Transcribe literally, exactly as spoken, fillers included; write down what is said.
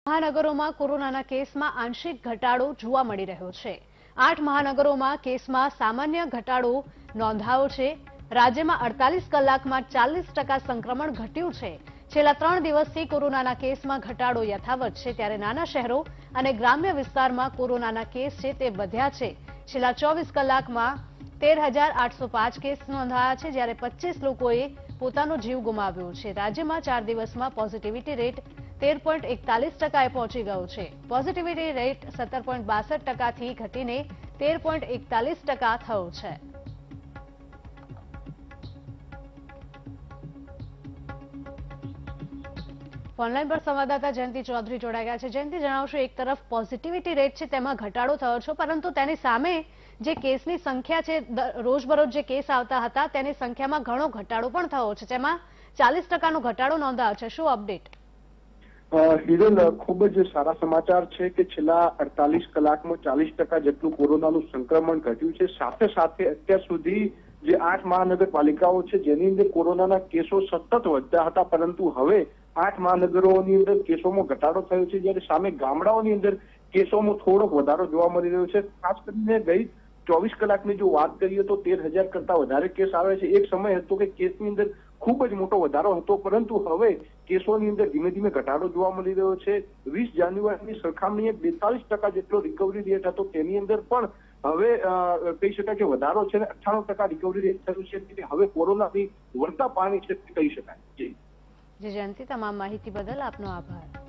મહાનગરોમાં કોરોનાના કેસમાં આંશિક ઘટાડો જોવા મળી રહ્યો છે। આઠ મહાનગરોમાં કેસમાં સામાન્ય ઘટાડો નોંધાયો છે। રાજ્યમાં અડતાલીસ કલાકમાં ચાલીસ ટકા સંક્રમણ ઘટ્યું છે। છેલ્લા ત્રણ દિવસથી કોરોનાના કેસમાં ઘટાડો યથાવત છે, ત્યારે નાના શહેરો અને ગ્રામ્ય વિસ્તારમાં કોરોનાના કેસ છે તે વધ્યા છે। છેલ્લા ચોવીસ કલાકમાં તેર હજાર આઠસો પાંચ કેસ નોંધાયા છે, જ્યારે પચીસ લોકોએ પોતાનો જીવ ગુમાવ્યો છે। રાજ્યમાં ચાર દિવસમાં પોઝિટિવિટી રેટ તેર પોઈન્ટ એકતાલીસ ટકાએ પહોંચી ગયો છે। પોઝિટિવિટી રેટ સત્તર પોઈન્ટ બાસઠ ટકાથી ઘટીને તેર પોઈન્ટ એકતાલીસ ટકા થયો છે। ઓનલાઈન પર સંવાદદાતા જયંતિ ચૌધરી જોડાઈ ગયા છે। જયંતિ, જણાવશો, એક તરફ પોઝિટિવિટી રેટ છે તેમાં ઘટાડો થયો છે, પરંતુ તેની સામે જે કેસની સંખ્યા છે, રોજબરોજ જે કેસ આવતા હતા તેની સંખ્યામાં ઘણો ઘટાડો પણ થયો છે, જેમાં ચાલીસ ટકાનો ઘટાડો નોંધાયો છે। શું અપડેટ? હિરલ, ખૂબ જ સારા સમાચાર છે કે છેલ્લા અડતાલીસ કલાકમાં ચાલીસ ટકા જેટલું કોરોનાનું સંક્રમણ ઘટ્યું છે। સાથે સાથે અત્યાર સુધી જે આઠ મહાનગરપાલિકાઓ છે જેની અંદર કોરોનાના કેસો સતત વધતા હતા, પરંતુ હવે આઠ મહાનગરોની અંદર કેસોમાં ઘટાડો થયો છે, જ્યારે સામે ગામડાઓની અંદર કેસોમાં થોડોક વધારો જોવા મળી રહ્યો છે। ખાસ કરીને ગઈ ચોવીસ કલાકની જો વાત કરીએ તો તેર હજાર કરતા વધારે કેસ આવે છે। એક સમય હતો કે કેસની અંદર ખૂબ જ મોટો વધારો હતો, પરંતુ હવે કેસોની અંદર ધીમે ધીમે ઘટાડો જોવા મળી રહ્યો છે। વીસ જાન્યુઆરીની સરખામણીએ બેતાલીસ ટકા જેટલો રિકવરી રેટ હતો, તેની અંદર પણ હવે કહી શકાય કે વધારો છે, અઠ્ઠાણું ટકા રિકવરી રેટ થયું છે। હવે કોરોનાથી વળતા પાણી છે કહી શકાય। જી જી જયંતિ, તમામ માહિતી બદલ આપનો આભાર।